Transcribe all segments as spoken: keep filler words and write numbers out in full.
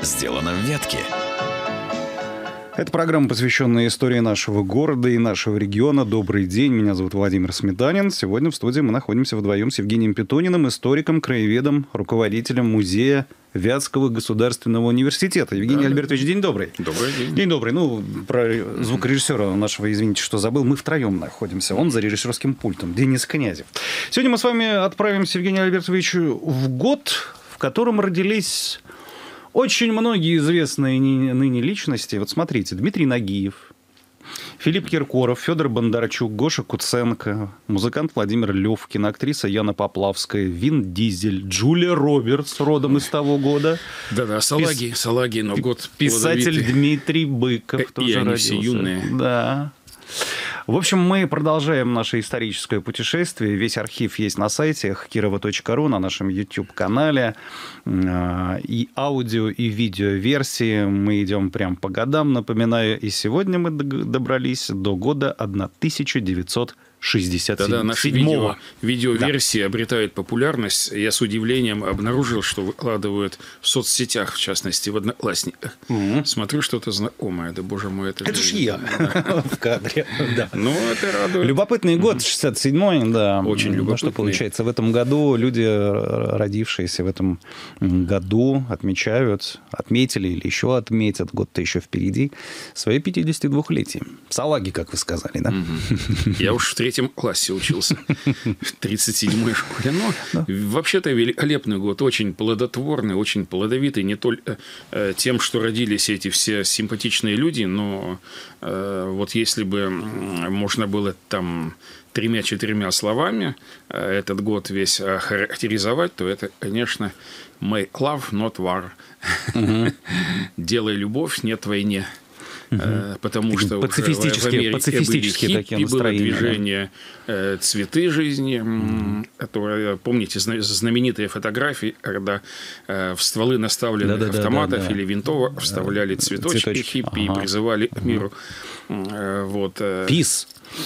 сделано в ветке. Это программа, посвященная истории нашего города и нашего региона. Добрый день, меня зовут Владимир Сметанин. Сегодня в студии мы находимся вдвоем с Евгением Петуниным, историком, краеведом, руководителем музея Вятского государственного университета. Евгений да, Альбертович, день добрый. Добрый день. День добрый. Ну, про звукорежиссера нашего, извините, что забыл. Мы втроем находимся. Он за режиссерским пультом. Денис Князев. Сегодня мы с вами отправимся, Евгений Альбертович, в год, в котором родились очень многие известные ныне личности. Вот смотрите, Дмитрий Нагиев, Филипп Киркоров, Федор Бондарчук, Гоша Куценко, музыкант Владимир Левкин, актриса Яна Поплавская, Вин Дизель, Джулия Робертс, родом из того года. Да-да, салаги, Пис... салаги, но год писатель плодовитый. Дмитрий Быков и тоже они родился. Все юные. Да. В общем, мы продолжаем наше историческое путешествие. Весь архив есть на сайте кирова точка ру, на нашем YouTube-канале. И аудио, и видео-версии. Мы идем прям по годам, напоминаю. И сегодня мы добрались до года тысяча девятьсот шестьдесят седьмого. Тогда наши видео, видеоверсии да. обретают популярность. Я с удивлением обнаружил, что выкладывают в соцсетях, в частности, в Одноклассниках. Угу. Смотрю, что-то знакомое. Да, боже мой, это... Это ж я в кадре. Ну, это радует. Любопытный год, шестьдесят седьмой, да. Очень любопытный. Что получается? В этом году люди, родившиеся в этом году, отмечают, отметили или еще отметят, год-то еще впереди, свои пятидесятидвухлетие. Салаги, как вы сказали, да? Я уж в третьем В третьем классе учился, в тридцать седьмой школе. Но да. вообще-то великолепный год, очень плодотворный, очень плодовитый. Не только э, тем, что родились эти все симпатичные люди, но э, вот если бы можно было там тремя-четырьмя словами э, этот год весь охарактеризовать, то это, конечно, «Make love, not war». Угу. «Делай любовь, нет войне». Угу. Потому такие что пацифистические, в Америке пацифистические были такие хиппи, было настроения. движение да? «Цветы жизни», угу. которое, помните, знаменитые фотографии, когда в стволы наставленных да, да, автоматов да, да, или винтовок да. вставляли цветочки, цветочки. хиппи ага. и призывали к миру. Вот. Пис.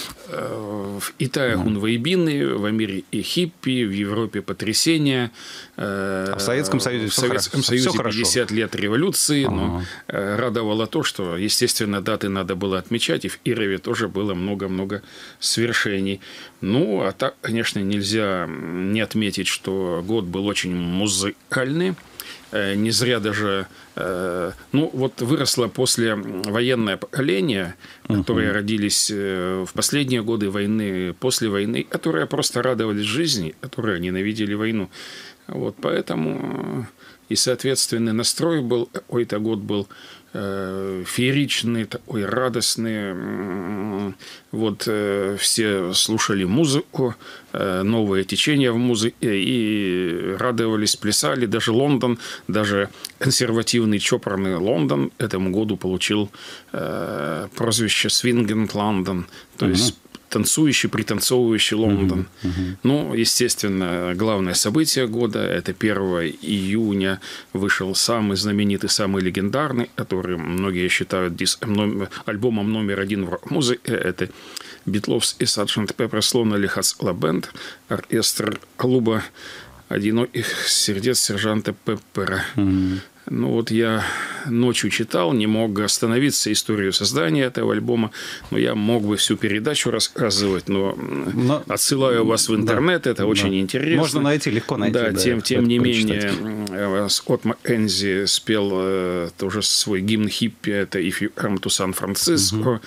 В Италии хунвейбины, в Америке хиппи, в Европе потрясения. А в Советском Союзе, в Советском Союзе пятьдесят лет революции. Ага. Но радовало то, что, естественно, даты надо было отмечать. И в Ирове тоже было много-много свершений. Ну, а так, конечно, нельзя не отметить, что год был очень музыкальный. Не зря даже, ну, вот выросло послевоенное поколение, которые uh-huh. родились в последние годы войны, после войны, которые просто радовались жизни, которые ненавидели войну. Вот поэтому и, соответственно, настрой был, ой-то год был фееричный, такой радостный. Вот все слушали музыку, новые течения в музыке и радовались, плясали. Даже Лондон, даже консервативный чопорный Лондон этому году получил прозвище «Свингенд Лондон», то есть танцующий, пританцовывающий Лондон. Uh-huh, uh-huh. Ну, естественно, главное событие года – это первого июня вышел самый знаменитый, самый легендарный, который многие считают дис... альбомом номер один в рок-музыке. Это «Битлз и сарджент Пепперс Lonely Hearts Club Band», оркестр клуба «Одиноких сердец сержанта Пеппера». Uh-huh. Ну, вот я ночью читал, не мог остановиться историю создания этого альбома, но я мог бы всю передачу рассказывать, но, но отсылаю вас в интернет, да, это да. очень интересно. Можно найти, легко найти. Да, да, тем, тем не менее, Скотт Маккензи спел э, тоже свой гимн хиппи, это «If you come to San Francisco».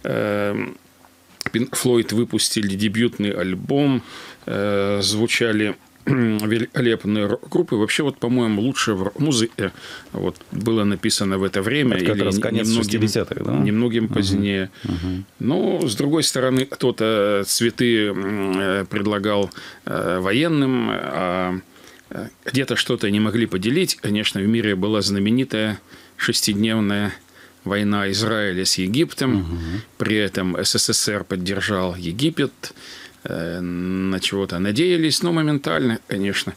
Пинк Флойд выпустили дебютный альбом, э, звучали великолепные группы. Вообще, вот, по-моему, лучше в музыке вот, было написано в это время. Это как или раз конец шестидесятых, да? Немногим позднее. Uh-huh. Uh-huh. Но, с другой стороны, кто-то цветы предлагал военным, а где-то что-то не могли поделить. Конечно, в мире была знаменитая шестидневная война Израиля с Египтом. Uh-huh. При этом СССР поддержал Египет. На чего-то надеялись, но моментально, конечно,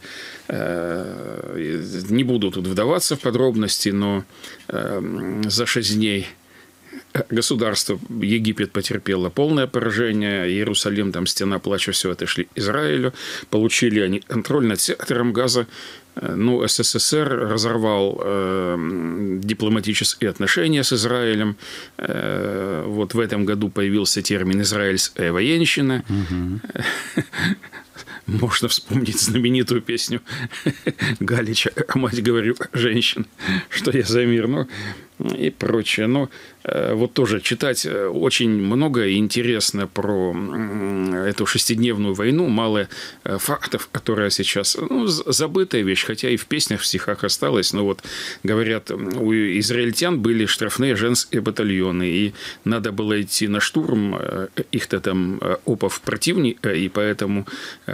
не буду тут вдаваться в подробности, но за шесть дней государство Египет потерпело полное поражение, Иерусалим, там стена плача, все отошли Израилю, получили они контроль над сектором Газа, Ну, СССР разорвал э, дипломатические отношения с Израилем. Э, вот в этом году появился термин «израильская военщина». Угу. Можно вспомнить знаменитую песню Галича «Мать, говорю, женщин, что я за мир», ну и прочее. Но вот тоже читать очень много и интересно про эту шестидневную войну. Мало фактов, которая сейчас, ну, забытая вещь, хотя и в песнях, в стихах осталась. Но вот, говорят, у израильтян были штрафные женские батальоны, и надо было идти на штурм, их-то там опов противник, и поэтому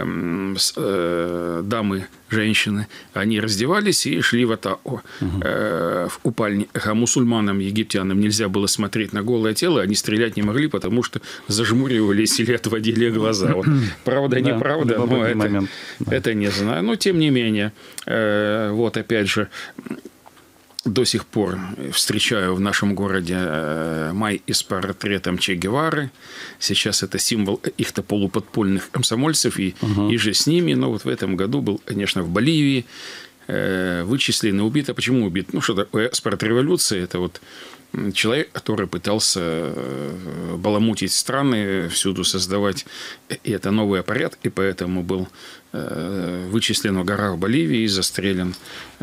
дамы, женщины, они раздевались и шли в атаку, угу. э, в купальни. А мусульманам, египтянам нельзя было смотреть на голое тело, они стрелять не могли, потому что зажмуривались или отводили глаза. Вот. Правда, неправда, да, но это, да. это не знаю. Но, тем не менее, э, вот опять же, до сих пор встречаю в нашем городе май с портретом Че Гевары. Сейчас это символ их-то полуподпольных комсомольцев, и, угу. и же с ними. Но вот в этом году был, конечно, в Боливии вычислен и убит. А почему убит? Ну, что такое эспорт революции? Это вот человек, который пытался баламутить страны, всюду создавать и это новый порядок, и поэтому был вычислен в горах Боливии и застрелен.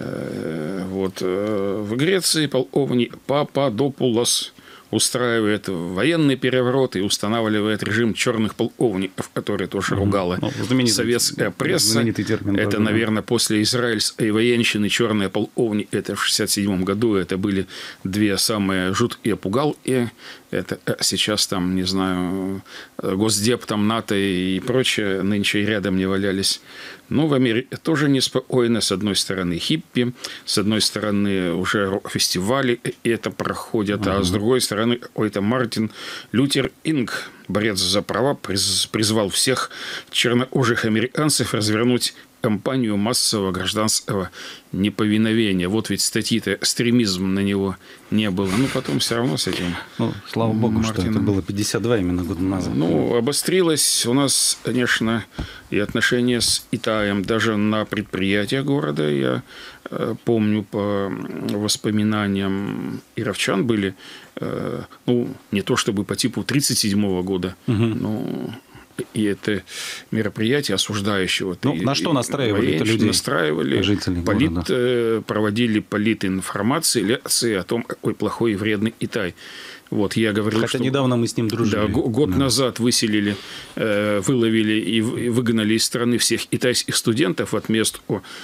Вот. В Греции полковник Пападопулос устраивает военный переворот и устанавливает режим черных полковников, который тоже угу. ругала ну, советская пресса. Термин, это, тоже, наверное, да. после израильской военщины черные полковники. Это в шестьдесят седьмом году. Это были две самые жуткие пугалки. Это сейчас там, не знаю, Госдеп, там НАТО и прочее нынче и рядом не валялись. Но в Америке тоже неспокойно. С одной стороны хиппи, с одной стороны уже фестивали это проходят, uh-huh. а с другой стороны какой-то Мартин Лютер Кинг, борец за права, призвал всех чернокожих американцев развернуть кампанию массового гражданского неповиновения. Вот ведь статьи-то экстремизм на него не было. Ну, потом все равно с этим... Ну, слава богу, Мартином... что это было пятьдесят два именно года назад. Ну, обострилось у нас, конечно, и отношения с Китаем. Даже на предприятиях города, я э, помню по воспоминаниям ировчан, были, э, ну, не то чтобы по типу тридцать седьмого года, угу. но... И это мероприятие осуждающего. Ну, и, на что настраивали это людей? Настраивали, полит, города. Проводили политинформации, лекции о том, какой плохой и вредный Китай. Вот, я говорил, Хотя что... недавно мы с ним дружили. Да, год да. назад выселили, выловили и выгнали из страны всех китайских студентов от мест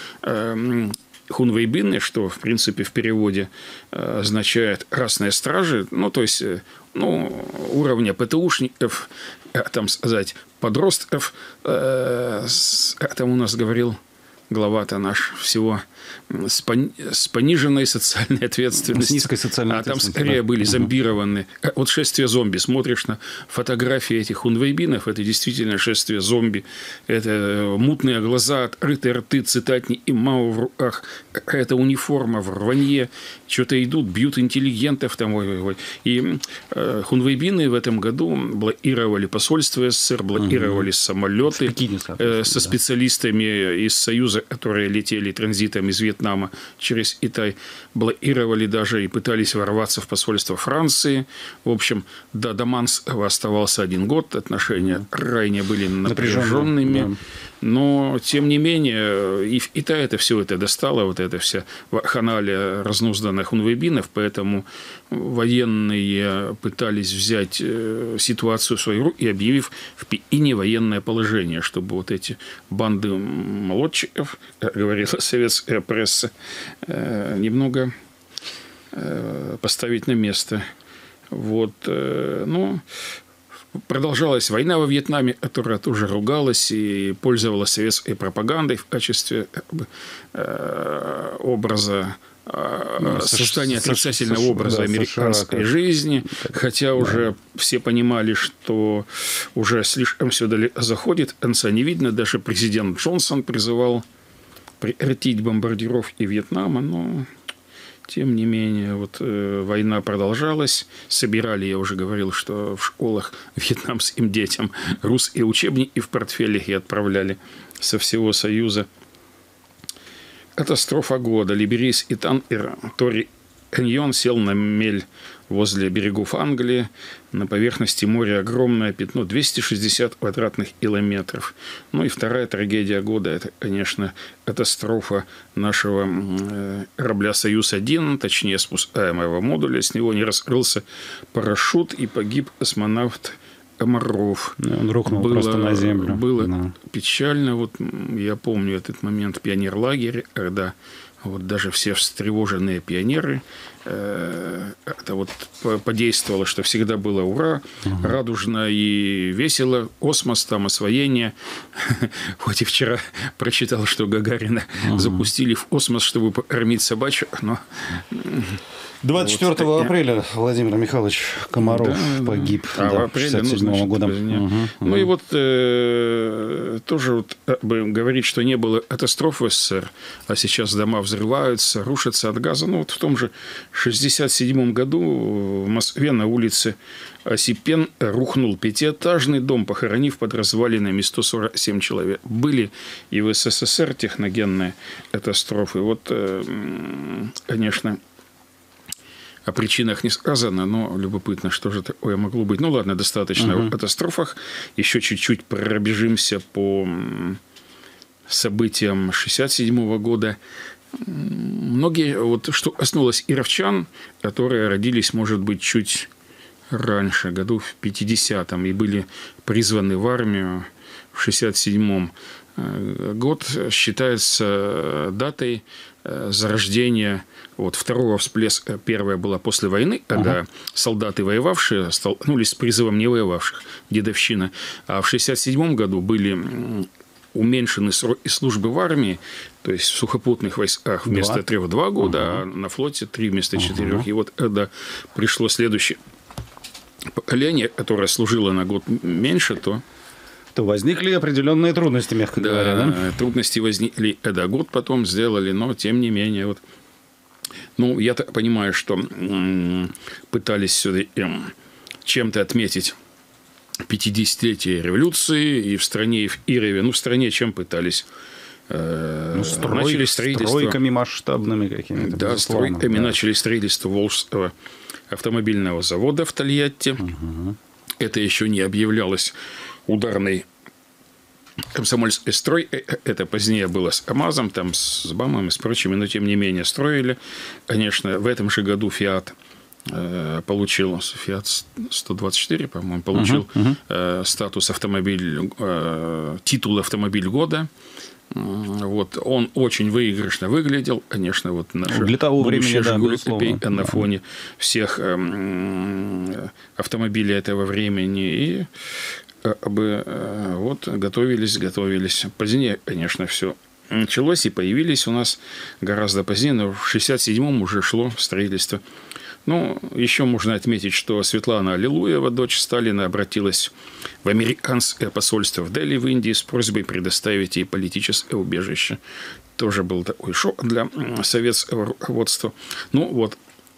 хунвейбины, что, в принципе, в переводе означает «красные стражи», ну, то есть, ну, уровня ПТУшников, там сказать, подростков, э, там у нас говорил глава-то наш всего с, пон... с пониженной социальной ответственностью. С низкой социальной а ответственностью. А там скорее да. были зомбированы. Uh-huh. Вот шествие зомби. Смотришь на фотографии этих хунвейбинов, это действительно шествие зомби. Это мутные глаза, открытые рты, цитатни и мао в руках. Какая-то униформа в рванье. Что-то идут, бьют интеллигентов. Там, ой, ой, ой. И э, хунвейбины в этом году блокировали посольство СССР, блокировали uh-huh. самолеты Пекине, э, со да. специалистами из Союза, которые летели транзитом из Вьетнама через Китай, блокировали даже и пытались ворваться в посольство Франции. В общем, до Даманского оставался один год, отношения крайне были напряженными. Да. Но, тем не менее, и в Китае это все это достало, вот это вся вакханалия разнузданных хунвейбинов, поэтому военные пытались взять ситуацию в свои руки, объявив в Пекине военное положение, чтобы вот эти банды молодчиков, как говорила советская пресса, немного поставить на место. Вот, ну... Продолжалась война во Вьетнаме, которая тоже ругалась и пользовалась советской пропагандой в качестве как бы, э, образа э, создания отрицательного США, образа да, американской США, жизни. Хотя да. уже все понимали, что уже слишком все далеко заходит, конца не видно. Даже президент Джонсон призывал прекратить бомбардировки Вьетнама, но... Тем не менее, вот, э, война продолжалась. Собирали, я уже говорил, что в школах вьетнамским детям русские учебники в портфелях и отправляли со всего Союза. Катастрофа года. Либерийс Итан Тори Эньон сел на мель возле берегов Англии. На поверхности моря огромное пятно, двести шестьдесят квадратных километров. Ну и вторая трагедия года – это, конечно, катастрофа нашего корабля «Союз-один», точнее, спускаемого модуля. С него не раскрылся парашют, и погиб космонавт Комаров. Он рухнул было, просто на землю. Было да. печально. Вот я помню этот момент в пионерлагере, когда вот даже все встревоженные пионеры, э, это вот подействовало, что всегда было ура, угу. радужно и весело, космос, там освоение. Хоть и вчера прочитал, что Гагарина угу. запустили в космос, чтобы покормить собачек, но... двадцать четвёртого вот, апреля Владимир Михайлович Комаров да, погиб а да, в апреле, шестьдесят седьмого ну, года. Угу, ну угу. и вот э, тоже вот, говорить, что не было катастрофы в СССР, а сейчас дома взрываются, рушатся от газа. Ну вот в том же шестьдесят седьмом году в Москве на улице Осипен рухнул пятиэтажный дом, похоронив под развалинами сто сорок семь человек. Были и в СССР техногенные катастрофы. Вот, э, конечно... О причинах не сказано, но любопытно, что же такое могло быть. Ну, ладно, достаточно угу. о катастрофах. Еще чуть-чуть пробежимся по событиям шестьдесят седьмого года. Многие, вот что коснулось кировчан, которые родились, может быть, чуть раньше, году в пятидесятом, и были призваны в армию в шестьдесят седьмом. Год считается датой зарождения вот, второго всплеска. Первая была после войны, когда uh-huh. солдаты, воевавшие, столкнулись с призывом не воевавших, дедовщина. А в шестьдесят седьмом году были уменьшены сроки службы в армии, то есть в сухопутных войсках вместо два. трех два года, uh-huh. а на флоте три вместо четырех. Uh-huh. И вот когда пришло следующее поколение, которое служило на год меньше, то то возникли определенные трудности, мягко да, говоря. Да, трудности возникли. Это год потом сделали, но тем не менее. Вот. Ну, я так понимаю, что м- пытались сюда эм, чем-то отметить пятидесятилетие революции и в стране, и в Ирове. Ну, в стране чем пытались? Э- ну, строй, начали строительство. Стройками масштабными какими-то. Да, стройками да. начали строительство Волжского автомобильного завода в Тольятти. Угу. Это еще не объявлялось ударной комсомольской строй. Это позднее было с КАМАЗом, там, с БАМом и с прочими, но тем не менее строили. Конечно, в этом же году Фиат э, получил, Фиат сто двадцать четыре, по-моему, получил uh-huh, uh-huh. Э, статус автомобиль, э, титул автомобиль года. Вот, он очень выигрышно выглядел, конечно, вот наши для того времени, да, «Жигули» на фоне всех э, автомобилей этого времени. И бы вот готовились, готовились. Позднее, конечно, все началось, и появились у нас гораздо позднее, но в шестьдесят седьмом уже шло строительство. Ну, еще можно отметить, что Светлана Аллилуева, дочь Сталина, обратилась в американское посольство в Дели, в Индии, с просьбой предоставить ей политическое убежище. Тоже был такой шок для советского руководства. Ну, вот,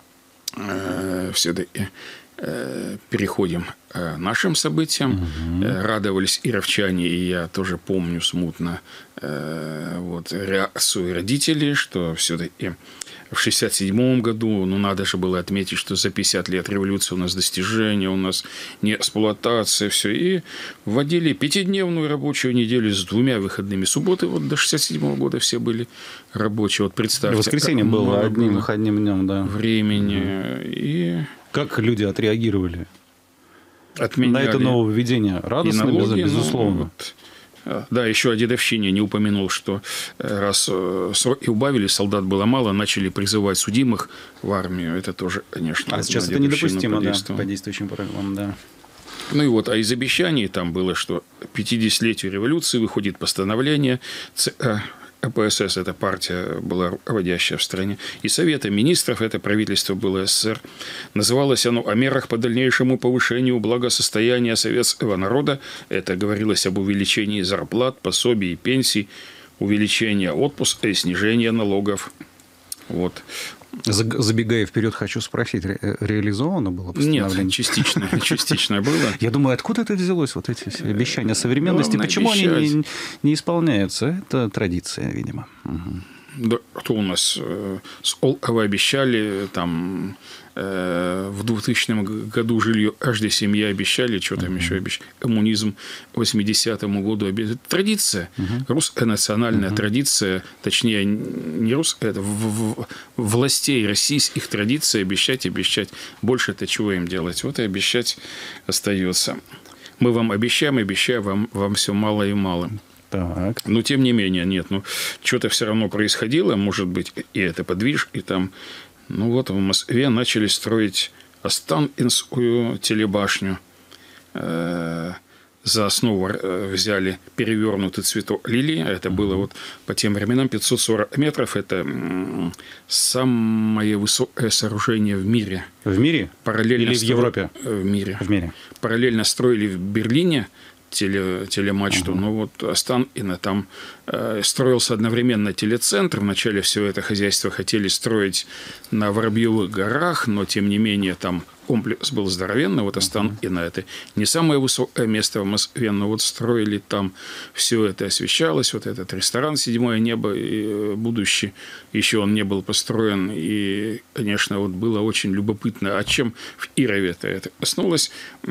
э, все-таки э, переходим к нашим событиям. Угу. Э, радовались ировчане, и я тоже помню смутно э, вот, реакцию родителей, что все-таки в шестьдесят седьмом году, ну, надо же было отметить, что за пятьдесят лет революции у нас достижения, у нас не эксплуатация, все. И вводили пятидневную рабочую неделю с двумя выходными. Субботы вот до шестьдесят седьмого года все были рабочие. Вот представьте. Воскресенье было одним выходным днем, да. Времени. Угу. И... Как люди отреагировали Отменяли на это нововведение? Радостно, налоги, безусловно. Ну, вот. Да, еще о дедовщине не упомянул, что раз сроки убавили, солдат было мало, начали призывать судимых в армию. Это тоже, конечно... А сейчас это недопустимо, да, по действующим правилам, да. Ну и вот, а из обещаний там было, что к пятидесятилетию революции выходит постановление ЦК КПСС, эта партия была руководящая в стране, и Совета министров, это правительство было СССР. Называлось оно «О мерах по дальнейшему повышению благосостояния советского народа». Это говорилось об увеличении зарплат, пособий и пенсий, увеличении отпуска и снижении налогов. Вот. Забегая вперед, хочу спросить, ре- реализовано было постановление? Нет, частично, частично было. Я думаю, откуда это взялось, вот эти все обещания современности? Почему они не, не исполняются? Это традиция, видимо. Угу. Да, кто у нас? С Олова обещали, там в двухтысячном году жилье каждой семье обещали, что там uh-huh. еще обещали, коммунизм к восьмидесятому году обещали. Традиция, uh-huh. русская национальная uh-huh. традиция, точнее, не русская, это в, в, властей российских традиций обещать, обещать. Больше-то чего им делать? Вот и обещать остается. Мы вам обещаем, обещаем вам, вам все мало и мало. Так. Но тем не менее, нет, ну что-то все равно происходило, может быть, и это подвиж, и там. Ну вот в Москве начали строить Останкинскую телебашню. За основу взяли перевернутый цветок лилии. Это было вот по тем временам пятьсот сорок метров. Это самое высокое сооружение в мире. В мире? Параллельно Или в Европе? В мире. В мире. Параллельно строили в Берлине теле, телемачту. Uh-huh. Но вот Останкино там э, строился одновременно телецентр. Вначале все это хозяйство хотели строить на Воробьевых горах, но тем не менее там комплекс был здоровенный. Вот Останкино uh-huh. это не самое высокое место в Москве, но вот строили там, все это освещалось. Вот этот ресторан «Седьмое небо» и будущий, еще он не был построен. И, конечно, вот было очень любопытно, а чем в Ирове-то это коснулось,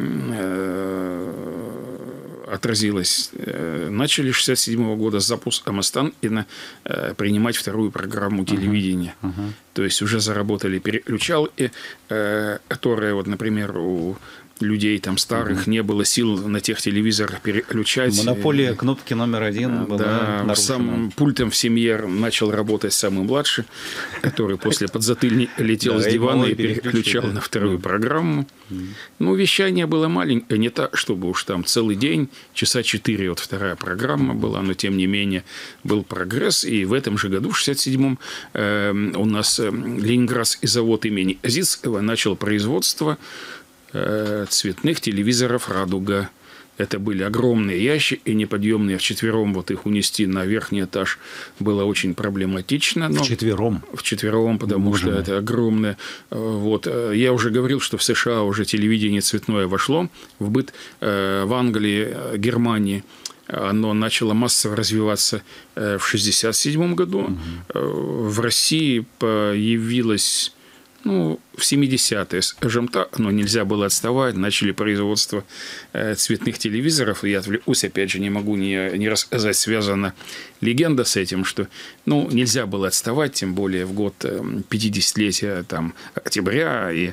отразилось. Начали с шестьдесят седьмого года с запуском Останкино принимать вторую программу телевидения. Uh-huh. Uh-huh. То есть уже заработали переключалки, которые, вот, например, у людей там старых uh-huh. не было сил на тех телевизорах переключать. Монополия кнопки номер один была да, нарушена. Сам пультом в семье начал работать самый младший, который после подзатыльника летел с дивана и переключал на вторую программу. Ну, вещание было маленькое, не так, чтобы уж там целый день, часа четыре вот вторая программа была, но тем не менее был прогресс. И в этом же году, в шестьдесят седьмом, у нас Ленинградский завод имени Азицкого начал производство цветных телевизоров «Радуга». Это были огромные ящики, неподъемные. Вчетвером вот их унести на верхний этаж было очень проблематично. Но вчетвером? Вчетвером, потому Боже что мой. Это огромное. Вот. Я уже говорил, что в США уже телевидение цветное вошло в быт. В Англии, Германии оно начало массово развиваться в шестьдесят седьмом году. Угу. В России появилось... Ну, в семидесятые, скажем так, но нельзя было отставать. Начали производство э, цветных телевизоров. Я отвлекусь, опять же, не могу не, не рассказать. Связана легенда с этим, что ну, нельзя было отставать, тем более в год э, пятидесятилетия там, октября. И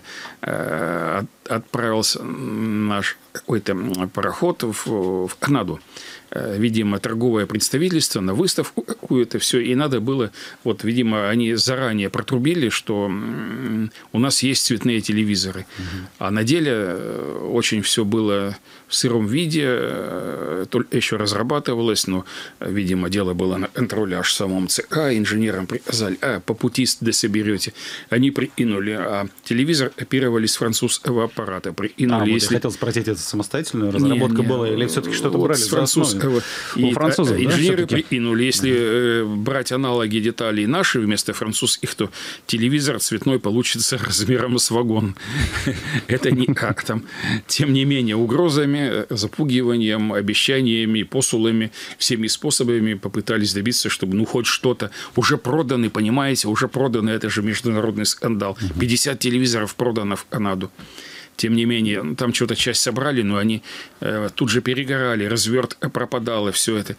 э, от, отправился наш какой-то пароход в, в Канаду. Видимо, торговое представительство на выставку какую-то все. И надо было, вот, видимо, они заранее протрубили, что у нас есть цветные телевизоры. Угу. А на деле очень все было в сыром виде, только еще разрабатывалось, но, видимо, дело было на контроле аж в самом ЦК. Инженерам приказали, а, по пути дособерете. Они прикинули, а телевизор копировали с французского аппарата. Прикинули, а, вот если... я хотел спросить, это самостоятельная разработка не, не, была, или все-таки что-то вот брали с французского. И у французов, инженеры да, прикинули, если угу. брать аналоги деталей наши вместо французских, то телевизор цветной получится размером с вагон. Это не как там. Тем не менее, угрозами, запугиванием, обещаниями, посулами, всеми способами попытались добиться, чтобы ну хоть что-то уже проданы, понимаете, уже проданы, это же международный скандал. пятьдесят телевизоров продано в Канаду. Тем не менее, там что-то часть собрали, но они э, тут же перегорали, развертка пропадала, все это.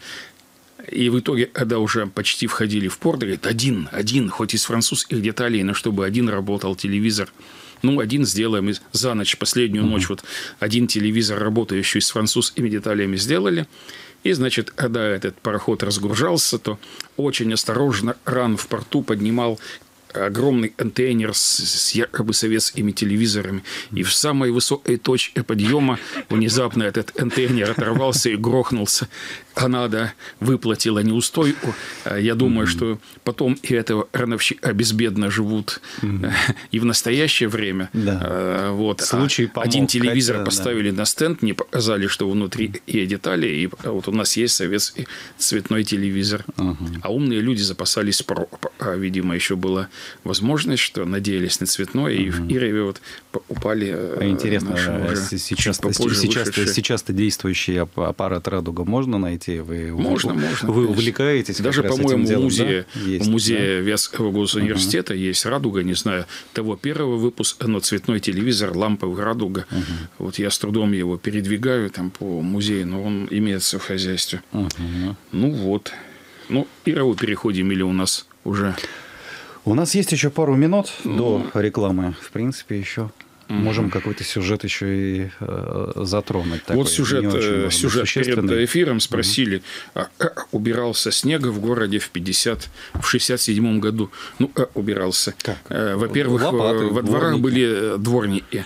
И в итоге, когда уже почти входили в порт, говорит, один, один, хоть из французских деталей, но чтобы один работал телевизор. Ну, один сделаем за ночь, последнюю mm-hmm. ночь, вот один телевизор, работающий с французскими деталями, сделали. И, значит, когда этот пароход разгружался, то очень осторожно кран в порту поднимал огромный контейнер с, с якобы советскими телевизорами. И в самой высокой точке подъема внезапно этот контейнер оторвался и грохнулся. Канада выплатила неустойку. Я думаю, mm-hmm. что потом и этого крановщика безбедно живут mm-hmm. и в настоящее время. Да. Вот. Случай помог. Один телевизор это, поставили да. на стенд, не показали, что внутри есть детали, и вот у нас есть советский цветной телевизор. Uh-huh. А умные люди запасались про, видимо, еще было возможность, что надеялись на цветное, и в Ирове вот упали. Интересно, сейчас, сейчас, сейчас действующий аппарат «Радуга» можно найти? Вы, можно, вы, можно. Вы увлекаетесь? Даже, по-моему, в музее, да? есть, в музее да? Вятского госуниверситета uh-huh. есть «Радуга», не знаю, того первого выпуска, но цветной телевизор, ламповый «Радуга». Uh-huh. Вот я с трудом его передвигаю там по музею, но он имеется в хозяйстве. Uh-huh. Ну вот. Ну, Ирову переходим или у нас уже... У нас есть еще пару минут mm. до рекламы. В принципе, еще mm. можем какой-то сюжет еще и э, затронуть. Вот такой, сюжет, э, сюжет перед эфиром спросили, mm. а, а, убирался снега в городе в, пятьдесят, в шестьдесят седьмом году. Ну, а, убирался. Э, во-первых, Лопаты, во дворах дворники. были дворники.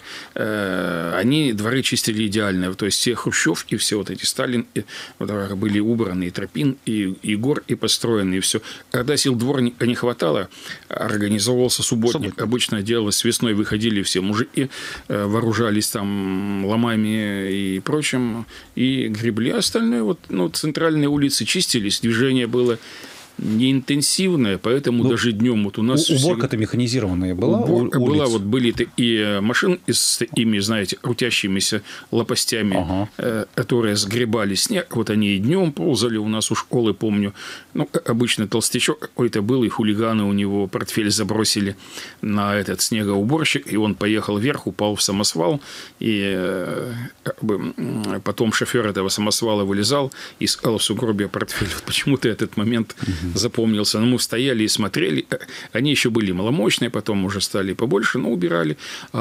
Э, они дворы чистили идеально. То есть, все Хрущев и все вот эти Сталин и, во дворах были убраны. И Тропин, и, и Гор, и построены, и все. Когда сил дворника не хватало, организовывался субботник. Субботник. Обычно делалось весной, выходили все мужики, вооружались там ломами и прочим, и гребли. А остальное, вот, ну, центральные улицы чистились, движение было не интенсивная, поэтому ну, даже днем вот у нас... Уборка-то всегда... механизированная была? Уборка была, вот были и машины с ими, знаете, крутящимися лопастями, ага. э, которые сгребали снег. Вот они и днем ползали у нас у школы, помню. Ну, обычно толстячок какой-то был, и хулиганы у него портфель забросили на этот снегоуборщик, и он поехал вверх, упал в самосвал, и э, как бы, потом шофер этого самосвала вылезал и сказал в сугробе портфель. Вот почему-то этот момент... запомнился. Но мы стояли и смотрели. Они еще были маломощные, потом уже стали побольше, но убирали.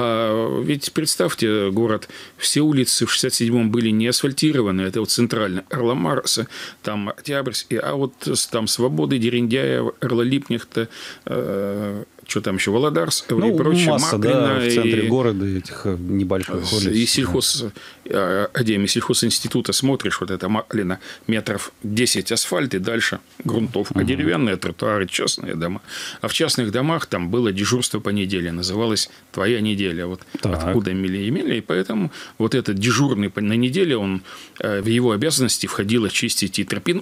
А ведь представьте, город, все улицы в шестьдесят седьмом были не асфальтированы. Это вот центрально. Орла Марса, там Октябрьский, а вот там Свободы, Дерендяева, Орла Липнихта, э- что там еще, Володарск ну, и прочее, масса, Маклина, да, в центре и, города этих небольших улиц. И сельхоз, да. Академия сельхозинститута смотришь, вот это Маклина, метров десять асфальт и дальше грунтовка. Угу. Деревянные тротуары, частные дома. А в частных домах там было дежурство по неделе, называлось «Твоя неделя». Вот так. Откуда имели, имели. И поэтому вот этот дежурный на неделе, он, в его обязанности входило чистить и тропин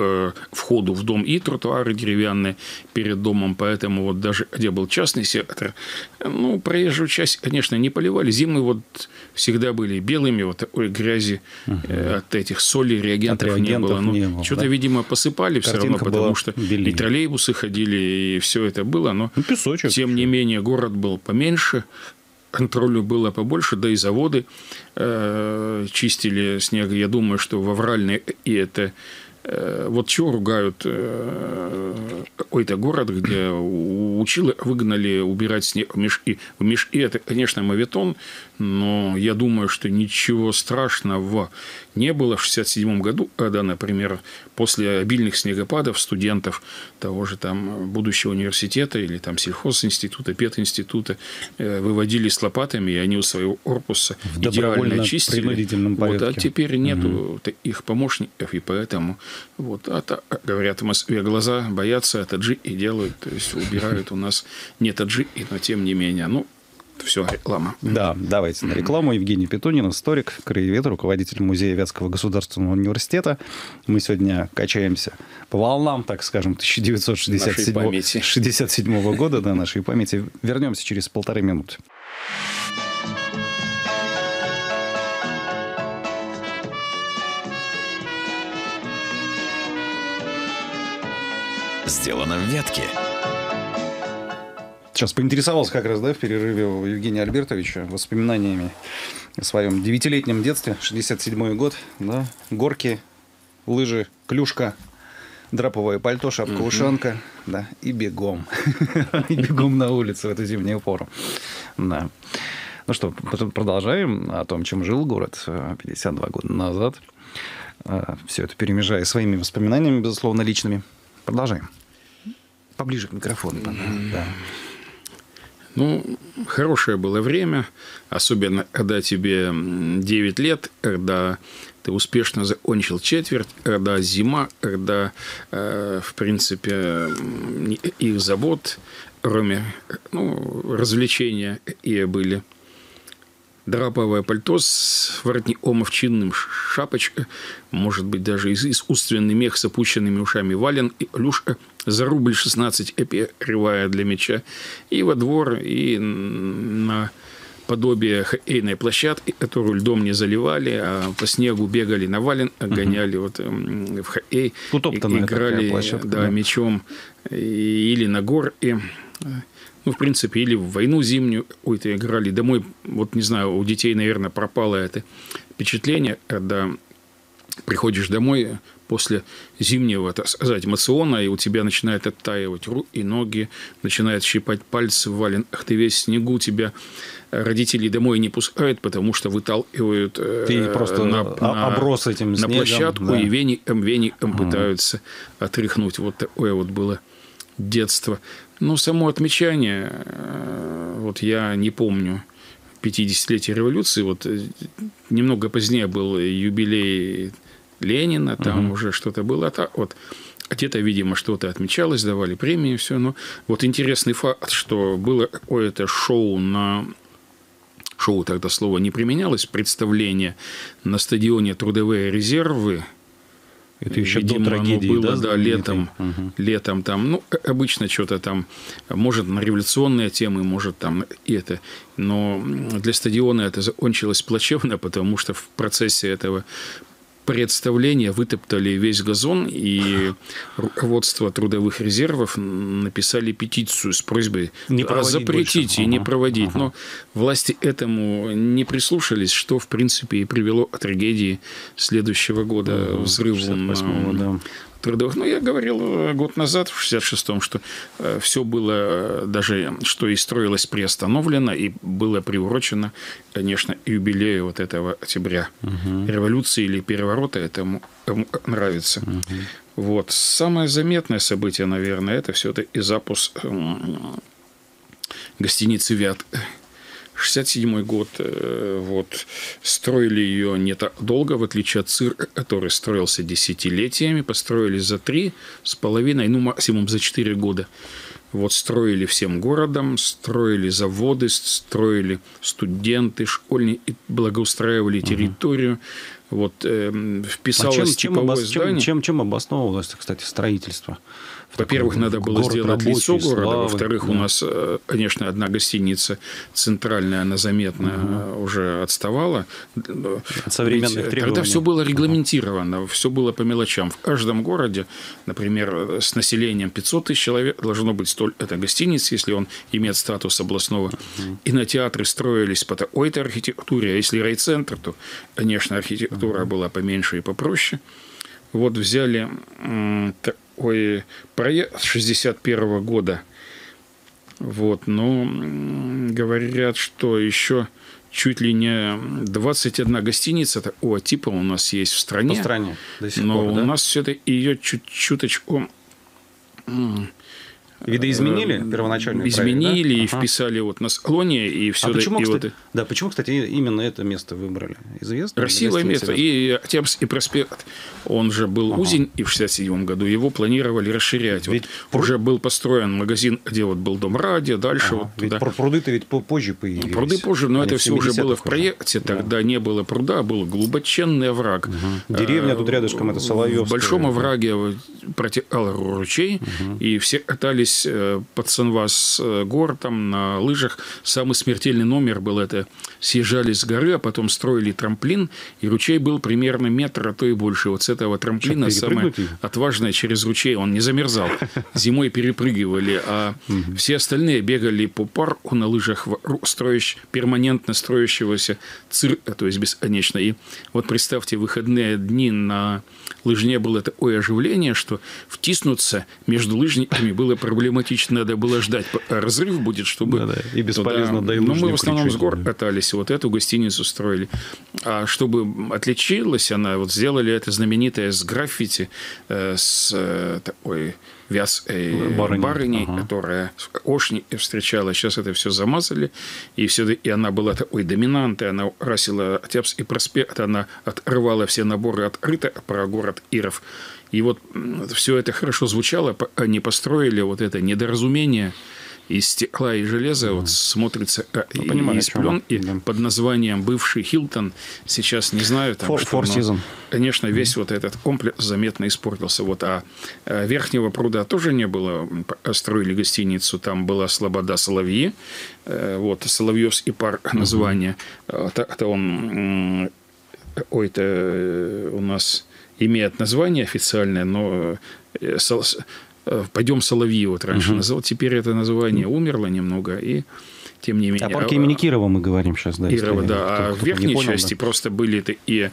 входу в дом, и тротуары деревянные перед домом. Поэтому вот даже где был частный сектор, ну, проезжую часть, конечно, не поливали. Зимы вот всегда были белыми, вот такой грязи угу. от этих солей, реагентов, от реагентов не было. Ну, не было что-то, да? видимо, посыпали Картинка все равно, потому что белее. И троллейбусы ходили, и все это было. Но, ну, песочек. Тем не менее, город был поменьше, контролю было побольше, да и заводы э, чистили снег. Я думаю, что в Авральной и это... Вот чего ругают какой-то город, где училы выгнали убирать снег в мешки. В мешки это, конечно, моветон, но я думаю, что ничего страшного не было в шестьдесят седьмом году, когда, например, после обильных снегопадов студентов того же там будущего университета или там сельхозинститута, пединститута выводили с лопатами, и они у своего корпуса в идеально чистили. Вот, а теперь нету угу. их помощников, и поэтому вот, а то, говорят, в Москве глаза боятся, а таджи и делают, то есть убирают у нас не таджи, но тем не менее, ну, все, реклама. Да, давайте на рекламу. Евгений Петунин, историк, краевед, руководитель музея Вятского государственного университета. Мы сегодня качаемся по волнам, так скажем, тысяча девятьсот шестьдесят седьмого года, да, нашей памяти. Вернемся через полторы минуты. Сделано в Вятке. Сейчас поинтересовался как раз, да, в перерыве у Евгения Альбертовича воспоминаниями о своем девятилетнем детстве, шестьдесят седьмой год, да, горки, лыжи, клюшка, драповое пальто, шапка-ушанка, mm-hmm. да, и бегом. И бегом на улицу в эту зимнюю пору. Да. Ну что, продолжаем о том, чем жил город пятьдесят два года назад. Все это перемежая своими воспоминаниями, безусловно, личными. Продолжаем. Поближе к микрофону. Mm-hmm. Да. Ну, хорошее было время, особенно когда тебе девять лет, когда ты успешно закончил четверть, когда зима, когда, э, в принципе, их забот, кроме ну, развлечения, и были. драповое пальто с воротником овчинным, шапочка, может быть, даже искусственный мех с опущенными ушами, вален и люшка за рубль шестнадцать эпи кривая для мяча. И во двор, и на подобие хоккейной площадки, которую льдом не заливали, а по снегу бегали на вален, гоняли угу. вот, в хоккей, играли площадка, да, да. мячом или на гор, и, ну, в принципе, или в войну зимнюю ой-то играли. Домой, вот не знаю, у детей, наверное, пропало это впечатление, когда приходишь домой после зимнего, так сказать, мациона, и у тебя начинает оттаивать руки и ноги, начинает щипать пальцы в валенках, ты весь в снегу, тебя родители домой не пускают, потому что выталкивают ты просто на, на, оброс этим снегом, на площадку, да. и веником, веником угу. пытаются отряхнуть. Вот такое вот было детство. Но само отмечание, вот я не помню пятидесятилетие революции, вот немного позднее был юбилей Ленина, там угу. уже что-то было. А так вот где-то, видимо, что-то отмечалось, давали премии, все. Но вот интересный факт, что было какое-то шоу на... Шоу тогда слово не применялось, представление на стадионе «Трудовые резервы». Это еще видимо, до трагедии, было, да? да, летом, угу. летом там, ну, обычно что-то там, может, на революционные темы, может, там и это. Но для стадиона это закончилось плачевно, потому что в процессе этого представления вытоптали весь газон, и руководство трудовых резервов написали петицию с просьбой запретить и ага. не проводить. Ага. Но власти этому не прислушались, что, в принципе, и привело к трагедии следующего года, ага. взрыву на да. трудовых. Ну, я говорил год назад, в шестьдесят шестом, что все было, даже что и строилось, приостановлено, и было приурочено, конечно, юбилею вот этого октября. Угу. Революции или переворота, это кому нравится. Угу. Вот. Самое заметное событие, наверное, это все-таки запуск гостиницы «Вят». шестьдесят седьмой год, вот, строили ее не так долго, в отличие от цирка, который строился десятилетиями, построили за три с половиной, ну, максимум за четыре года. Вот, строили всем городом, строили заводы, строили студенты, школьники, благоустраивали территорию. Угу. Вот, э, вписалось а чем, типовое чем, здание. Чем, чем, чем обосновывалось, кстати, строительство? Во-первых, надо было сделать лицо города. Славы, Во-вторых, да. у нас, конечно, одна гостиница центральная, она заметно угу. уже отставала. От современных Ведь требований. Тогда все было регламентировано, все было по мелочам. В каждом городе, например, с населением пятьсот тысяч человек должно быть столь... Это гостиница, если он имеет статус областного. Угу. Кинотеатры строились по такой-то архитектуре. А если райцентр, то, конечно, архитектура угу. была поменьше и попроще. Вот взяли... Ой, проект шестьдесят первого года. Вот, но говорят, что еще чуть ли не двадцать одна гостиница такого типа у нас есть в стране. По стране до сих но пор, у да? нас все-таки ее чуть чуточку... Видоизменили первоначально? Изменили да? и ага. вписали вот на склоне. И все а почему, и кстати, вот... да, почему, кстати, именно это место выбрали? Известно? Красивое место. И Октябрьский проспект, он же был ага. узень, и в шестьдесят седьмом году его планировали расширять. Вот пруд... Уже был построен магазин, где вот был Дом радио, дальше ага. вот ведь туда. Пруды-то ведь позже появились. Пруды позже, но Они это все уже было в проекте. Уже. Тогда да. не было пруда, был глубоченный овраг. Угу. Деревня тут рядышком, это Соловьевская. В большом овраге протекал ручей, угу. и все катались под Санвас гор, там на лыжах. Самый смертельный номер был это. Съезжали с горы, а потом строили трамплин, и ручей был примерно метр, а то и больше. Вот с этого трамплина самое отважное через ручей. Он не замерзал. Зимой перепрыгивали, а угу. все остальные бегали по парку на лыжах, строящ, перманентно строящегося цирка, то есть бесконечно. И вот представьте, выходные дни на лыжне было такое оживление, что втиснуться между лыжниками было проблематично. Надо было ждать, пока разрыв будет, чтобы... Да, да. И бесполезно, туда... да, и Ну, мы в основном кричать, с гор да. катались, вот эту гостиницу строили. А чтобы отличилась она, вот сделали это знаменитое с граффити, э, с э, такой вязкой барыней, барыней ага. которая ошни встречала. Сейчас это все замазали, и, все, и она была такой доминантой, она красила Октябрьский проспект, она отрывала все наборы открыто про город Иров. И вот все это хорошо звучало, они построили вот это недоразумение из стекла и железа, mm. вот смотрится ну, и, понимаю, из пленки да. под названием бывший Хилтон. Сейчас не знаю. Там, Four, что, four но, конечно, весь mm. вот этот комплекс заметно испортился. Вот, а верхнего пруда тоже не было. Строили гостиницу, там была слобода Соловьи. Вот, Соловьевский парк название. Mm-hmm. Это он... Ой, это у нас имеет название официальное, но... Пойдем Соловьи вот раньше uh-huh. называл. Теперь это название умерло немного, и тем не менее... О парке имени Кирова мы говорим сейчас, да? Кирова, да. А в верхней понял, части да. просто были и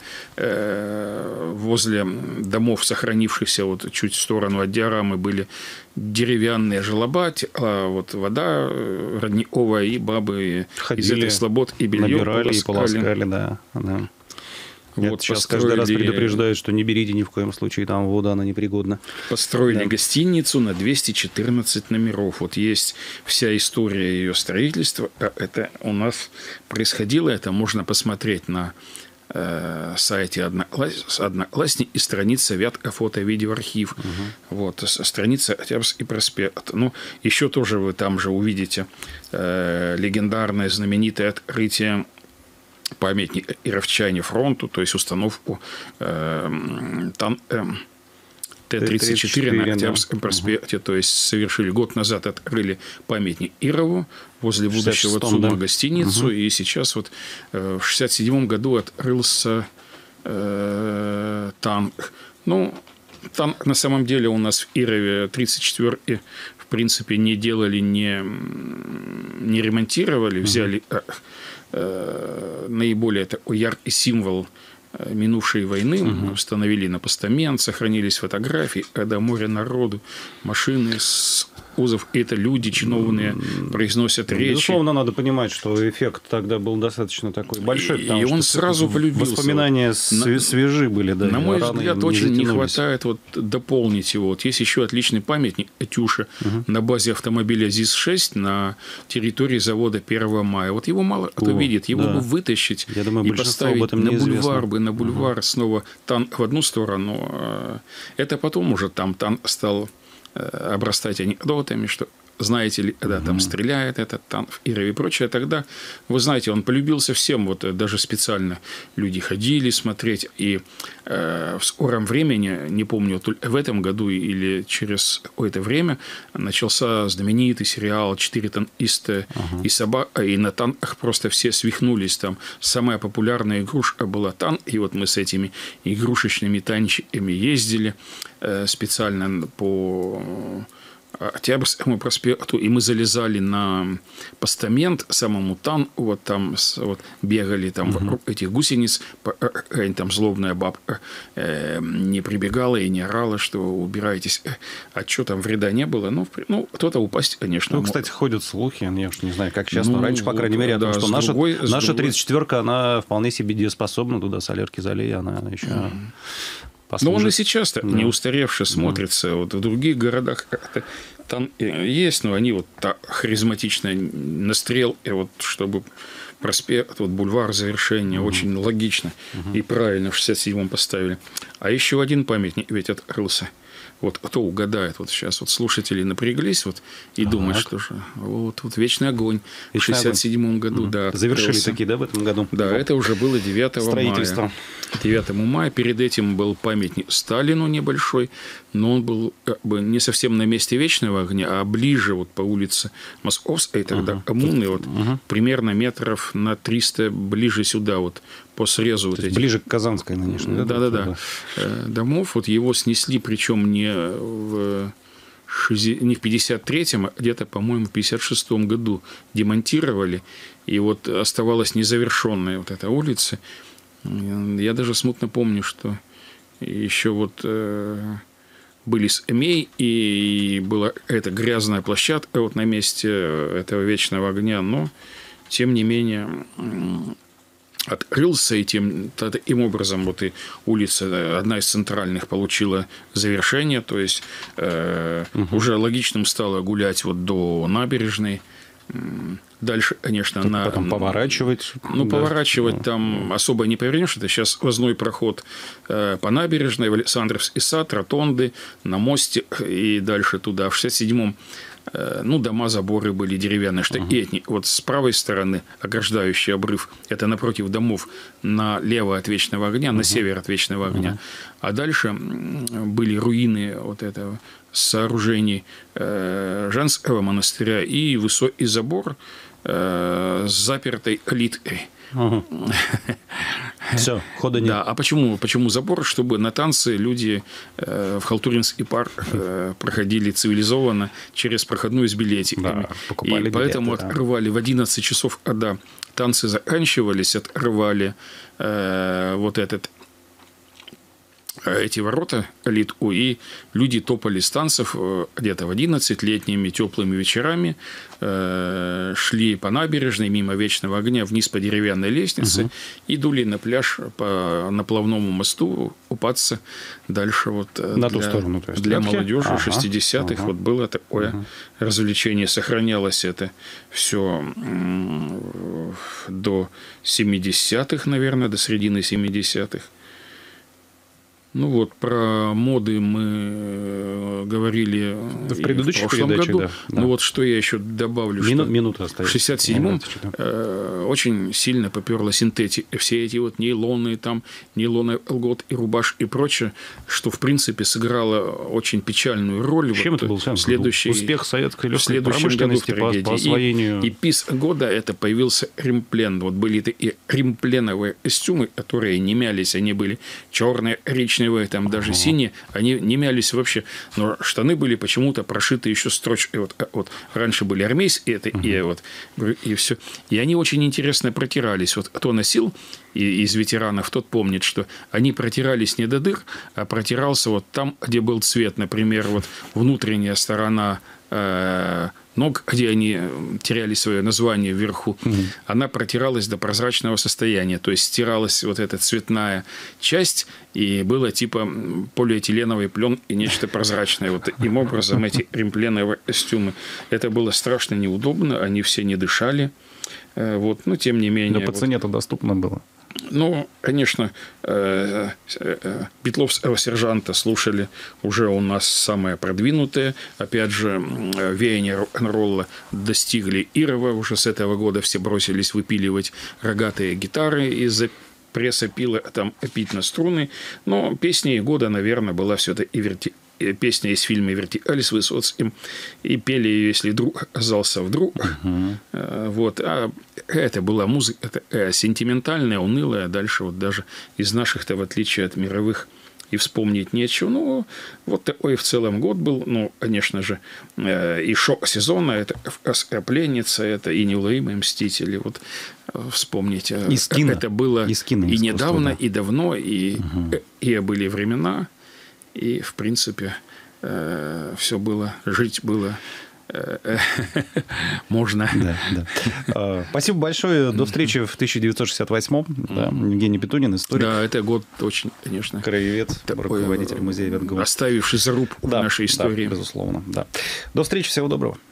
э, возле домов, сохранившихся вот чуть в сторону от диорамы, были деревянные желоба, а вот вода родниковая, и бабы ходили, из этих слобод и белье набирали полоскали. и полоскали, да. да. Вот, вот сейчас построили... каждый раз предупреждают, что не берите ни в коем случае, там вода, она непригодна. Построили да. гостиницу на двести четырнадцать номеров. Вот есть вся история ее строительства. Это у нас происходило, это можно посмотреть на э, сайте Одноклассник и страница Вятка фото-видеоархив. Угу. Вот, страница Октябрьский проспект. Ну, еще тоже вы там же увидите э, легендарное, знаменитое открытие памятник Ировчане фронту, то есть установку э, там, э, Т тридцать четыре на Октябрьском да. проспекте, угу. то есть совершили год назад, открыли памятник Ирову возле будущего ЦУМа да. гостиницу, угу. и сейчас вот э, в шестьдесят седьмом году открылся э, танк. Ну, танк на самом деле у нас в Ирове тридцать четвёрки в принципе не делали, не, не ремонтировали, взяли... Угу. наиболее такой яркий символ минувшей войны угу. установили на постамент, сохранились фотографии, когда море народу, машины с узов, и это люди чиновные произносят речи. Безусловно, надо понимать, что эффект тогда был достаточно такой большой. И он сразу полюбился. Воспоминания на, свежи были. Да, на мой взгляд, не очень не хватает вот, дополнить его. Вот есть еще отличный памятник Этюша угу. на базе автомобиля ЗИС шесть на территории завода первого мая. Вот его мало кто О, видит. Его да. бы вытащить Я думаю, и поставить на бульвар, бы, на бульвар угу. снова танк в одну сторону. Это потом уже там танк стал... обрастать анекдотами, что знаете ли, когда mm-hmm. там стреляет этот танк в Ирове и прочее, тогда, вы знаете, он полюбился всем, вот даже специально люди ходили смотреть, и э, в скором времени, не помню, в этом году или через какое-то время, начался знаменитый сериал «Четыре танкиста uh-huh. и собака», и на танках просто все свихнулись, там самая популярная игрушка была танк, и вот мы с этими игрушечными танчиками ездили э, специально по... Октябрьскому проспекту, и мы залезали на постамент самому танку, вот там вот, бегали там uh-huh. вокруг этих гусениц, там злобная бабка э, не прибегала и не орала, что убирайтесь, а что там вреда не было, ну, ну кто-то упасть, конечно. Ну, мог. Кстати, ходят слухи, я уж не знаю, как сейчас, ну, но раньше, по крайней мере, да, о том, что наша, другой, наша тридцать четвёрка, она вполне себе дееспособна, туда солярки залей, она еще... Uh-huh. Но он и сейчас-то да. не устаревший смотрится. Да. Вот в других городах там есть, но они вот так харизматично на стрелке, вот, чтобы проспект, вот бульвар завершения, угу. очень логично угу. и правильно в шестьдесят седьмом поставили. А еще один памятник ведь открылся. Вот кто угадает, вот сейчас вот слушатели напряглись вот, и ага. думают, что же вот, вот «Вечный огонь» Вечный в шестьдесят седьмом году. Mm. Да, завершили открылся. Такие, да, в этом году? Да, вот. Это уже было девятого мая. девятого мая. Перед этим был памятник Сталину небольшой, но он был как бы не совсем на месте Вечного огня, а ближе вот по улице Московской, тогда uh-huh. коммуны, вот, uh-huh. примерно метров на триста ближе сюда, вот по срезу. Вот этих. Ближе к Казанской, конечно. Да-да-да. Домов. Вот его снесли, причем не в, не в пятьдесят третьем, а где-то, по-моему, в пятьдесят шестом году демонтировали. И вот оставалась незавершенная вот эта улица. Я даже смутно помню, что еще вот э, были скамей, и была эта грязная площадка вот на месте этого Вечного огня. Но, тем не менее... открылся, и тем, таким образом вот и улица, одна из центральных, получила завершение, то есть э, угу. уже логичным стало гулять вот до набережной. Дальше, конечно, тут на... Потом поворачивать. Ну, да. поворачивать там особо не повернешь. Это сейчас сквозной проход э, по набережной, в Александровский сад, ротонды, на мосте и дальше туда. В шестьдесят седьмом ну, дома, заборы были деревянные, что uh-huh. и вот с правой стороны ограждающий обрыв, это напротив домов, налево от Вечного огня, uh-huh. на север от Вечного огня. Uh-huh. А дальше были руины вот этого сооружений э, Женского монастыря и высокий забор э, с запертой калиткой. Угу. Все, хода нет. Да, а почему, почему забор? Чтобы на танцы люди э, в Халтуринский парк э, проходили цивилизованно через проходную с билетиками. Да, и билеты, поэтому да. отрывали в одиннадцать часов, когда танцы заканчивались, отрывали э, вот этот эти ворота калитку, и люди топали с танцев где-то в одиннадцать летними теплыми вечерами, э, шли по набережной мимо Вечного огня вниз по деревянной лестнице угу. и дули на пляж по наплавному мосту купаться дальше вот на для, ту сторону, то есть для молодежи ага, шестидесятых ага. вот было такое ага. развлечение, сохранялось это все до семидесятых, наверное, до середины семидесятых. Ну вот, про моды мы говорили в предыдущей в прошлом передаче, году. Да, да. Ну вот, что я еще добавлю, Мину, что минута остается. В шестьдесят седьмом э, очень сильно поперла синтетика. Все эти вот нейлоны, там, нейлоны, лгот и рубаш и прочее, что, в принципе, сыграло очень печальную роль. Чем вот это был сам следующий, успех советской легкой промышленности по, по освоению? И, и пис года это появился римплен. Вот были такие римпленовые костюмы, которые не мялись, они были черные, коричневые, там даже ага. синие, они не мялись вообще, но штаны были почему-то прошиты еще строчкой. Вот, вот раньше были армейские, это ага. и вот и все. И они очень интересно протирались. Вот кто носил и, из ветеранов, тот помнит, что они протирались не до дыр, а протирался вот там, где был цвет, например, вот внутренняя сторона э, ног, где они теряли свое название вверху, угу. она протиралась до прозрачного состояния. То есть стиралась вот эта цветная часть, и было типа полиэтиленовый плен и нечто прозрачное. Вот таким образом эти римпленовые костюмы. Это было страшно неудобно, они все не дышали. Вот. Но тем не менее... Но по цене это доступно было. Ну, конечно, Битловского сержанта слушали уже у нас самое продвинутое. Опять же, веяние рок-н-ролла достигли Ирова. Уже с этого года все бросились выпиливать рогатые гитары из-за пресса пила, там пить на струны. Но песней года, наверное, была все-таки верти... песня из фильма «Вертикаль» с Высоцким. И пели ее, если друг оказался вдруг. Uh-huh. Вот. А это была музыка это сентиментальная, унылая. Дальше вот даже из наших-то, в отличие от мировых, и вспомнить нечего. Ну, вот такой в целом год был. Ну, конечно же, и шоу сезона, это «Пленница», это и «Неуловимые мстители». Вот вспомните. Кино. Это было и, и недавно, да. и давно, и, uh-huh. и были времена. И, в принципе, э, все было, жить было э, э, можно. Да, да. Спасибо большое. До встречи в тысяча девятьсот шестьдесят восьмом. Да, Евгений Петунин, историк. Да, это год очень, конечно. Краевед, руководитель музея Ветгова. Оставивший зарубку да, нашей истории. Да, безусловно. Да. До встречи, всего доброго.